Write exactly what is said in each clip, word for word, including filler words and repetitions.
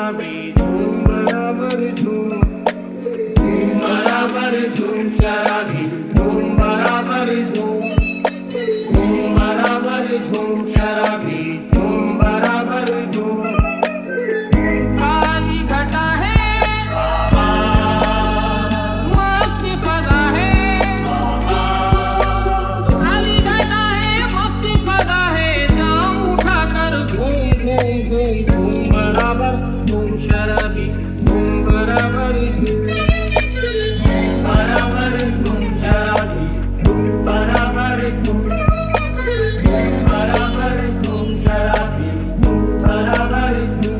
शराबी धूम बराबर धूम, धूम बराबर धूम शराबी धूम बराबर धूम, धूम बराबर धूम शराबी धूम बराबर धूम। काली घटा है मस्त फजा है, काली घटा है मस्त फजा है, जाम उठाकर घूम घूम घूम धूम बराबर धूम शराबी धूम बराबर धूम, बराबर धूम शराबी धूम बराबर धूम, बराबर धूम शराबी धूम बराबर धूम।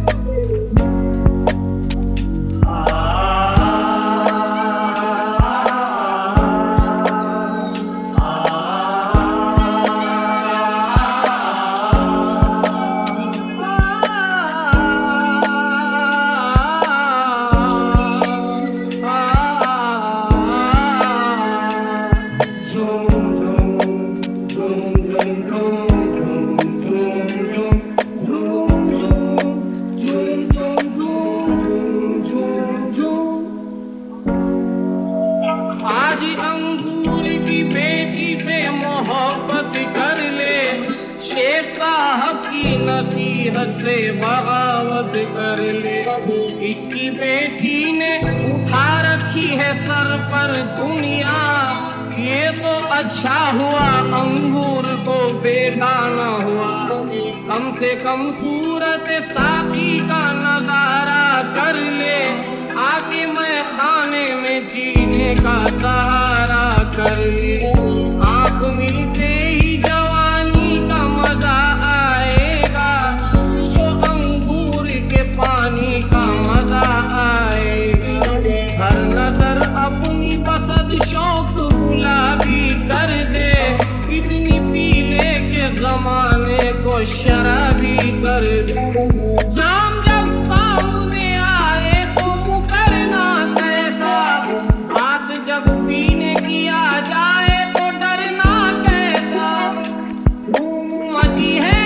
आज अंगूर की बेटी पे मोहब्बत कर ले, शेख साहब की नसीहत से बगावत कर ले। इसकी बेटी ने उठा रखी है सर पर दुनिया, ये तो अच्छा हुआ अंगूर को बेटा न हुआ। कम से कम सूरत साकी का नजारा कर ले, आगे मैं खाने में जीने का सहारा कर ले। आँख मिलते ही जवानी का मजा आएगा, तो अंगूर के पानी का मजा आएगा। हर नजर अपनी पसंद शौक गुलाबी कर दे, इतनी पीने के जमाने को शराबी कर दे। जाम जब सामने आए तो मुकरना कैसा, बात जब पीने की आ जाए तो डरना कैसा। धूम मची है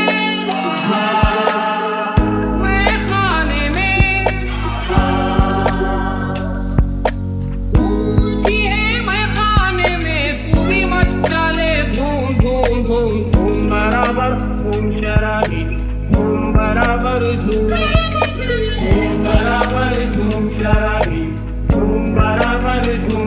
मैं खाने में, धूम मची है मैं खाने में, तू भी मच डाले धूम धूम धूम धूम बराबर धूम शराबी धूम बराबर धूम, धूम बराबर धूम शराबी धूम बराबर धूम।